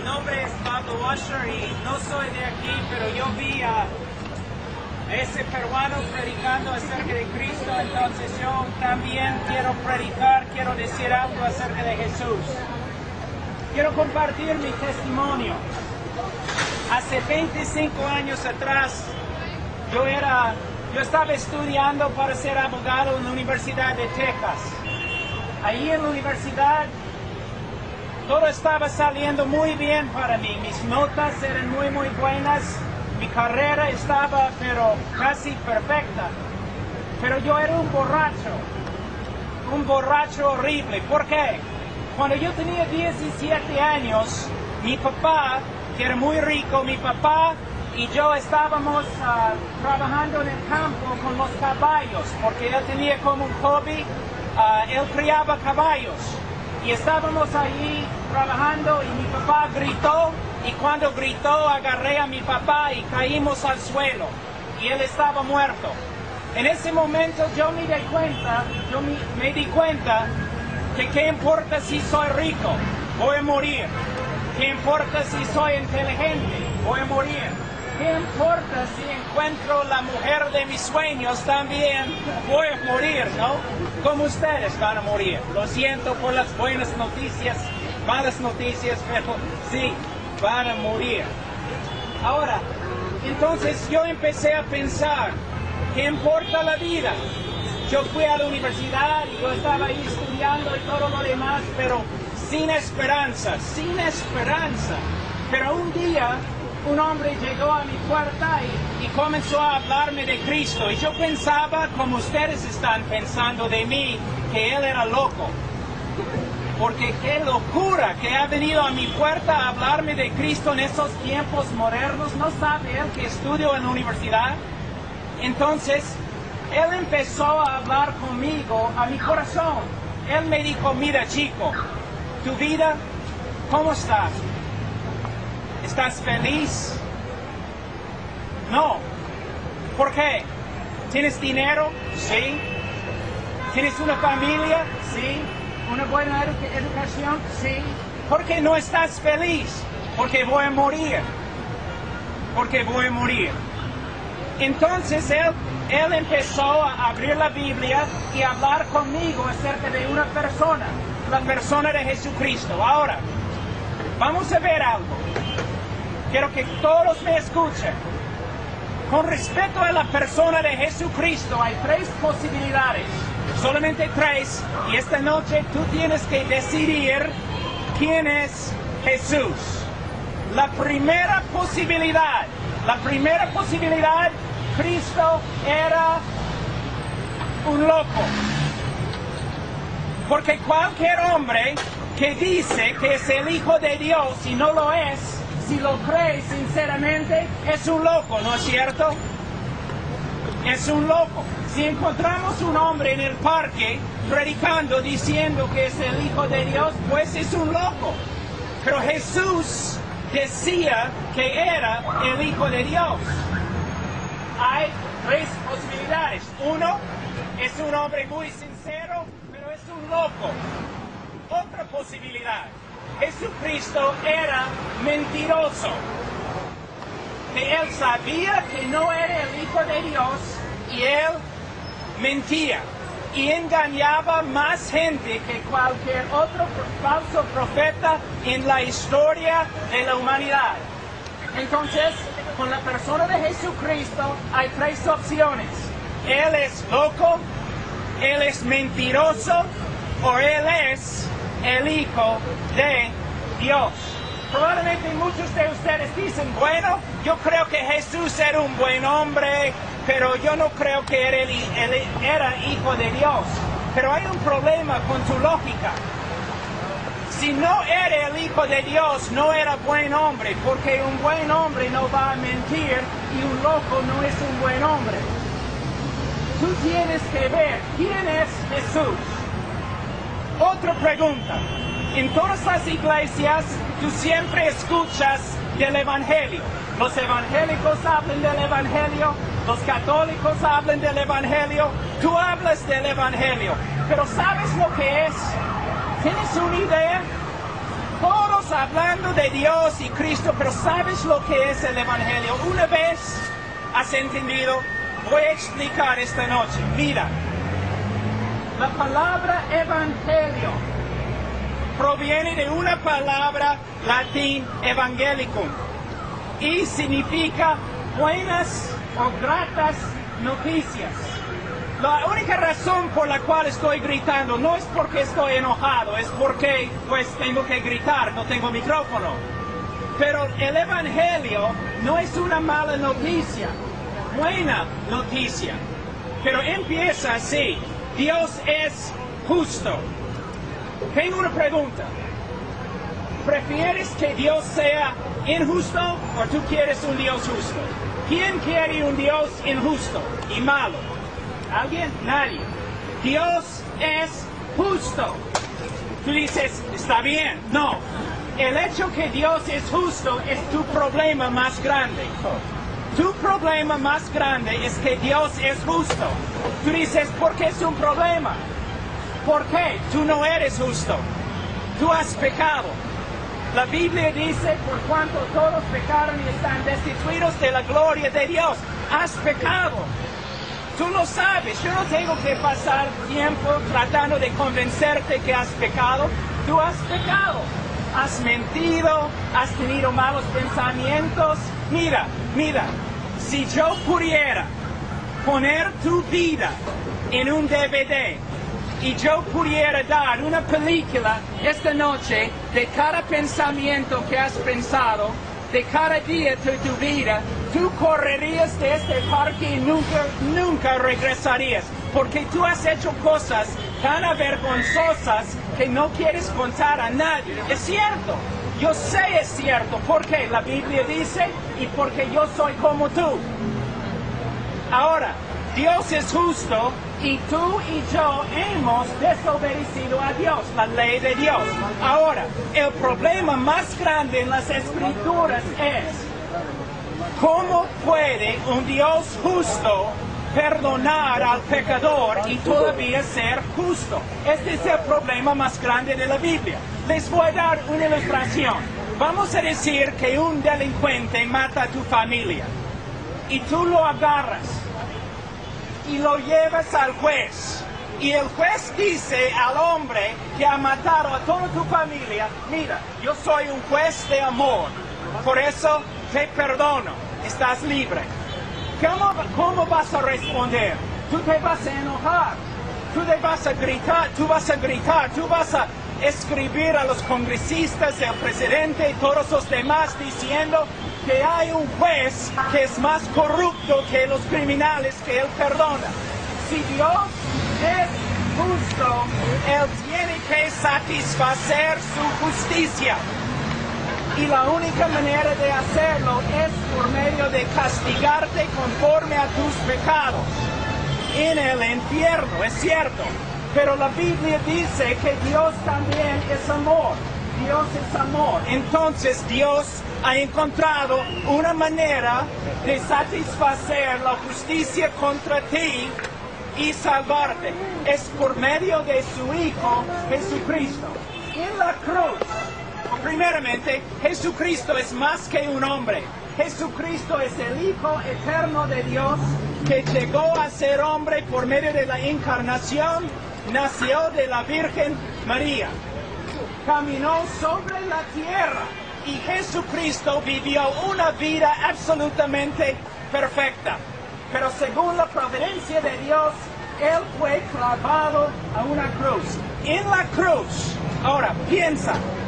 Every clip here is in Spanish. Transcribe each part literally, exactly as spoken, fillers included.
nombre es Pablo Washer y no soy de aquí, pero yo vi a ese peruano predicando acerca de Cristo, entonces yo también quiero predicar, quiero decir algo acerca de Jesús. Quiero compartir mi testimonio. Hace veinticinco años atrás, yo era, yo estaba estudiando para ser abogado en la Universidad de Texas. Ahí en la universidad, todo estaba saliendo muy bien para mí. Mis notas eran muy, muy buenas. Mi carrera estaba, pero casi perfecta. Pero yo era un borracho. Un borracho horrible. ¿Por qué? Cuando yo tenía diecisiete años, mi papá, que era muy rico, mi papá y yo estábamos uh, trabajando en el campo con los caballos, porque él tenía como un hobby, uh, él criaba caballos. Y estábamos allí trabajando y mi papá gritó, y cuando gritó agarré a mi papá y caímos al suelo, y él estaba muerto. En ese momento yo me di cuenta, yo me, me di cuenta que qué importa si soy rico, voy a morir. ¿Qué importa si soy inteligente? Voy a morir. ¿Qué importa si encuentro la mujer de mis sueños? También voy a morir, ¿no? Como ustedes van a morir. Lo siento por las buenas noticias, malas noticias, pero sí, van a morir. Ahora, entonces yo empecé a pensar, ¿qué importa la vida? Yo fui a la universidad y yo estaba ahí estudiando y todo lo demás, pero sin esperanza, sin esperanza. Pero un día un hombre llegó a mi puerta y, y comenzó a hablarme de Cristo. Y yo pensaba, como ustedes están pensando de mí, que él era loco. Porque qué locura que ha venido a mi puerta a hablarme de Cristo en esos tiempos modernos. ¿No sabe él que estudio en la universidad? Entonces, él empezó a hablar conmigo a mi corazón. Él me dijo, mira chico, tu vida, ¿cómo estás? ¿Estás feliz? No. ¿Por qué? ¿Tienes dinero? Sí. ¿Tienes una familia? Sí. ¿Una buena edu- educación? Sí. ¿Por qué no estás feliz? Porque voy a morir. Porque voy a morir. Entonces él, él empezó a abrir la Biblia y a hablar conmigo acerca de una persona, la persona de Jesucristo. Ahora, vamos a ver algo. Quiero que todos me escuchen. Con respecto a la persona de Jesucristo, hay tres posibilidades. Solamente tres. Y esta noche tú tienes que decidir quién es Jesús. La primera posibilidad, la primera posibilidad, Cristo era un loco. Porque cualquier hombre que dice que es el Hijo de Dios y no lo es, si lo cree sinceramente, es un loco, ¿no es cierto? Es un loco. Si encontramos un hombre en el parque predicando diciendo que es el Hijo de Dios, pues es un loco. Pero Jesús decía que era el Hijo de Dios. Hay tres posibilidades. Uno, es un hombre muy sincero, pero es un loco. Otra posibilidad, Jesucristo era mentiroso. Que él sabía que no era el Hijo de Dios y él mentía y engañaba más gente que cualquier otro falso profeta en la historia de la humanidad. Entonces, con la persona de Jesucristo hay tres opciones. Él es loco, él es mentiroso o él es el Hijo de Dios. Probablemente muchos de ustedes dicen, bueno, yo creo que Jesús era un buen hombre, pero yo no creo que era, el, el, era Hijo de Dios. Pero hay un problema con tu lógica. Si no era el Hijo de Dios, no era buen hombre, porque un buen hombre no va a mentir y un loco no es un buen hombre. Tú tienes que ver quién es Jesús. Otra pregunta. En todas las iglesias tú siempre escuchas del Evangelio. Los evangélicos hablan del Evangelio, los católicos hablan del Evangelio, tú hablas del Evangelio. Pero ¿sabes lo que es? ¿Tienes una idea? Todos hablando de Dios y Cristo, pero ¿sabes lo que es el Evangelio? Una vez has entendido, voy a explicar esta noche. Mira, la palabra Evangelio proviene de una palabra latín evangelicum y significa buenas o gratas noticias. La única razón por la cual estoy gritando no es porque estoy enojado, es porque pues tengo que gritar, no tengo micrófono. Pero el Evangelio no es una mala noticia, buena noticia. Pero empieza así, Dios es justo. Tengo una pregunta. ¿Prefieres que Dios sea injusto o tú quieres un Dios justo? ¿Quién quiere un Dios injusto y malo? ¿Alguien? Nadie. Dios es justo. Tú dices, está bien. No. El hecho que Dios es justo es tu problema más grande. Tu problema más grande es que Dios es justo. Tú dices, ¿por qué es un problema? ¿Por qué? Tú no eres justo. Tú has pecado. La Biblia dice, por cuanto todos pecaron y están destituidos de la gloria de Dios. Has pecado. Tú lo sabes. Yo no tengo que pasar tiempo tratando de convencerte que has pecado. Tú has pecado. Has mentido. Has tenido malos pensamientos. Mira, mira. Si yo pudiera poner tu vida en un D V D y yo pudiera dar una película esta noche de cada pensamiento que has pensado, de cada día de tu vida, tú correrías de este parque y nunca, nunca regresarías, porque tú has hecho cosas tan avergonzosas que no quieres contar a nadie. Es cierto, yo sé es cierto, porque la Biblia dice y porque yo soy como tú. Ahora, Dios es justo y tú y yo hemos desobedecido a Dios, la ley de Dios. Ahora, el problema más grande en las Escrituras es ¿cómo puede un Dios justo perdonar al pecador y todavía ser justo? Este es el problema más grande de la Biblia. Les voy a dar una ilustración. Vamos a decir que un delincuente mata a tu familia y tú lo agarras y lo llevas al juez. Y el juez dice al hombre que ha matado a toda tu familia, mira, yo soy un juez de amor, por eso te perdono, estás libre. ¿Cómo, cómo vas a responder? Tú te vas a enojar, tú te vas a gritar, tú vas a gritar, tú vas a escribir a los congresistas, al presidente y todos los demás diciendo que hay un juez que es más corrupto que los criminales que él perdona. Si Dios es justo, Él tiene que satisfacer su justicia. Y la única manera de hacerlo es por medio de castigarte conforme a tus pecados en el infierno, es cierto. Pero la Biblia dice que Dios también es amor. Dios es amor. Entonces Dios ha encontrado una manera de satisfacer la justicia contra ti y salvarte. Es por medio de su Hijo Jesucristo. En la cruz, primeramente, Jesucristo es más que un hombre. Jesucristo es el Hijo eterno de Dios que llegó a ser hombre por medio de la encarnación, nació de la Virgen María, caminó sobre la tierra y Jesucristo vivió una vida absolutamente perfecta. Pero según la providencia de Dios, Él fue clavado a una cruz. En la cruz, ahora piensa,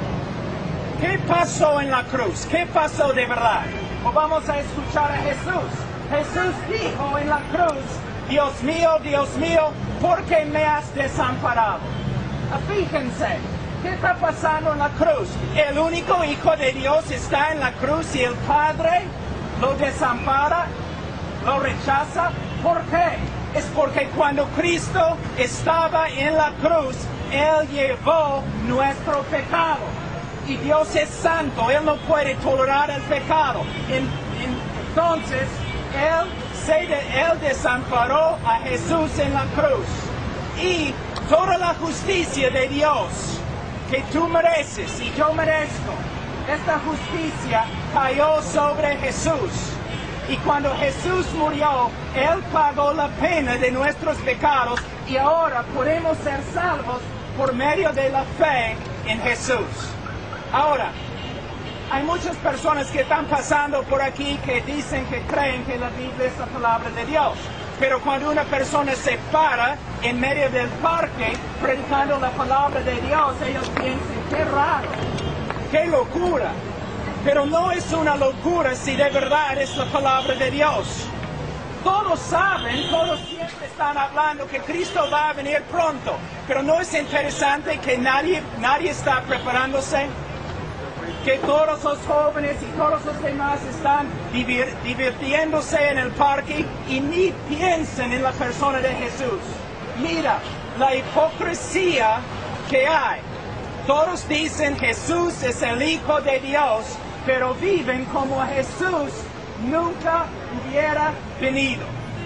¿qué pasó en la cruz? ¿Qué pasó de verdad? O vamos a escuchar a Jesús. Jesús dijo en la cruz, Dios mío, Dios mío, ¿por qué me has desamparado? Fíjense, ¿qué está pasando en la cruz? El único Hijo de Dios está en la cruz y el Padre lo desampara, lo rechaza. ¿Por qué? Es porque cuando Cristo estaba en la cruz, Él llevó nuestro pecado. Y Dios es santo, Él no puede tolerar el pecado. En, en, entonces, Él, se de, Él desamparó a Jesús en la cruz. Y toda la justicia de Dios que tú mereces y yo merezco. Esta justicia cayó sobre Jesús. Y cuando Jesús murió, Él pagó la pena de nuestros pecados y ahora podemos ser salvos por medio de la fe en Jesús. Ahora, hay muchas personas que están pasando por aquí que dicen que creen que la Biblia es la palabra de Dios. Pero cuando una persona se para en medio del parque predicando la palabra de Dios, ellos piensan, qué raro, qué locura. Pero no es una locura si de verdad es la palabra de Dios. Todos saben, todos siempre están hablando que Cristo va a venir pronto. Pero ¿no es interesante que nadie, nadie está preparándose? Que todos los jóvenes y todos los demás están divir, divirtiéndose en el parque y ni piensan en la persona de Jesús. Mira la hipocresía que hay. Todos dicen Jesús es el Hijo de Dios, pero viven como Jesús nunca hubiera venido.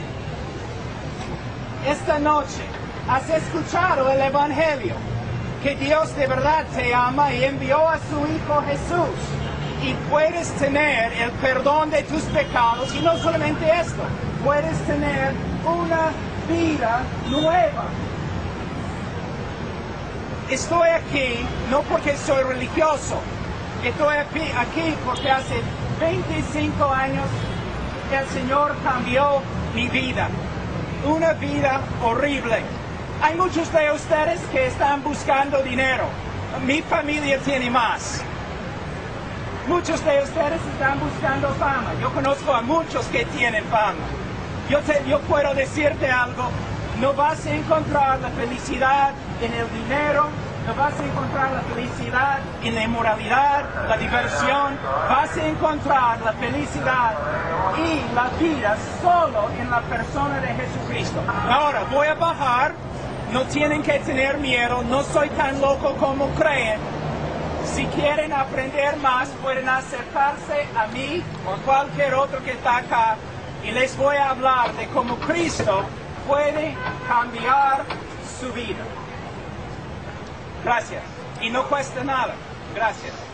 Esta noche has escuchado el Evangelio, que Dios de verdad te ama y envió a su Hijo Jesús. Y puedes tener el perdón de tus pecados, y no solamente esto, puedes tener una vida nueva. Estoy aquí no porque soy religioso, estoy aquí porque hace veinticinco años el Señor cambió mi vida, una vida horrible. Hay muchos de ustedes que están buscando dinero. Mi familia tiene más. Muchos de ustedes están buscando fama. Yo conozco a muchos que tienen fama. Yo, te, yo puedo decirte algo. No vas a encontrar la felicidad en el dinero. No vas a encontrar la felicidad en la inmoralidad, la diversión. Vas a encontrar la felicidad y la vida solo en la persona de Jesucristo. Ahora, voy a bajar. No tienen que tener miedo, no soy tan loco como creen. Si quieren aprender más, pueden acercarse a mí o a cualquier otro que está acá y les voy a hablar de cómo Cristo puede cambiar su vida. Gracias. Y no cuesta nada. Gracias.